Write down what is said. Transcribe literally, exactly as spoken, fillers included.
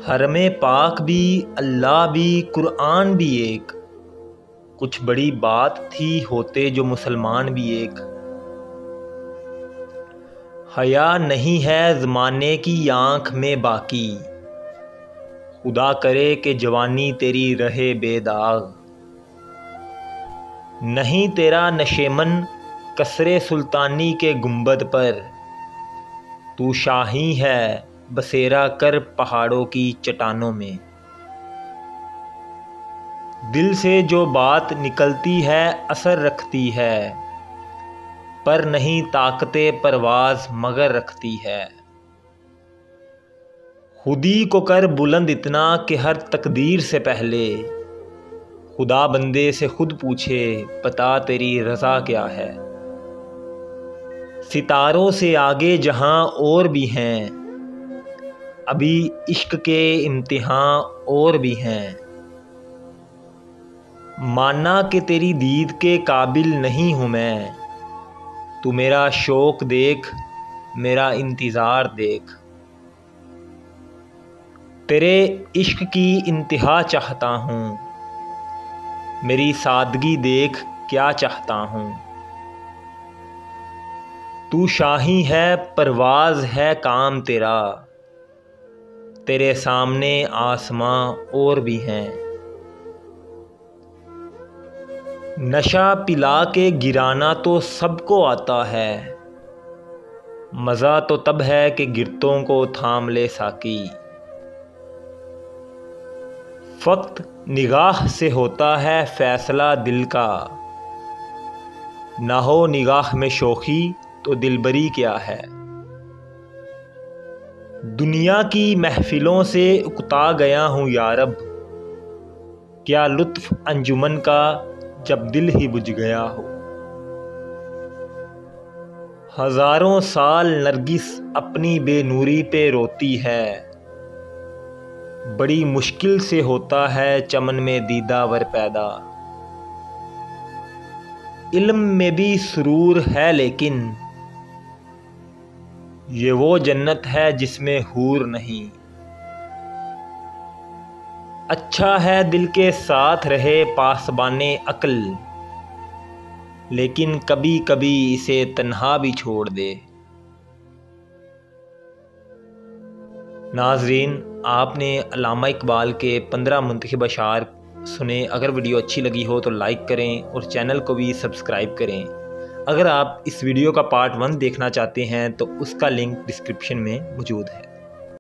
हरम पाक भी, अल्लाह भी, कुरान भी एक, कुछ बड़ी बात थी होते जो मुसलमान भी एक। हया नहीं है ज़माने की आँख में बाकी, खुदा करे कि जवानी तेरी रहे बेदाग। नहीं तेरा नशेमन कसरे सुल्तानी के गुंबद पर, तू शाही है बसेरा कर पहाड़ों की चट्टानों में। दिल से जो बात निकलती है असर रखती है, पर नहीं ताकते परवाज़ मगर रखती है। खुदी को कर बुलंद इतना कि हर तकदीर से पहले, खुदा बंदे से खुद पूछे बता तेरी रज़ा क्या है। सितारों से आगे जहां और भी हैं, अभी इश्क के इम्तिहान और भी हैं। माना कि तेरी दीद के काबिल नहीं हूँ मैं, तू मेरा शौक़ देख मेरा इंतज़ार देख। तेरे इश्क की इंतहा चाहता हूँ, मेरी सादगी देख क्या चाहता हूँ। तू शाही है परवाज़ है काम तेरा, तेरे सामने आसमां और भी हैं। नशा पिला के गिराना तो सबको आता है, मज़ा तो तब है कि गिरतों को थाम ले साकी। फ़क़्त निगाह से होता है फ़ैसला दिल का, ना हो निगाह में शोखी तो दिलबरी क्या है। दुनिया की महफ़िलों से उकता गया हूँ यारब, क्या लुत्फ़ अंजुमन का जब दिल ही बुझ गया हो। हज़ारों साल नरगिस अपनी बेनूरी पे रोती है, बड़ी मुश्किल से होता है चमन में दीदावर पैदा। इल्म में भी सुरूर है लेकिन ये वो जन्नत है जिसमें हूर नहीं। अच्छा है दिल के साथ रहे पासबाने अक्ल, लेकिन कभी कभी इसे तन्हा भी छोड़ दे। नाज़रीन, आपने अल्लामा इकबाल के पंद्रह मुंतखब अशार सुने। अगर वीडियो अच्छी लगी हो तो लाइक करें और चैनल को भी सब्सक्राइब करें। अगर आप इस वीडियो का पार्ट वन देखना चाहते हैं तो उसका लिंक डिस्क्रिप्शन में मौजूद है।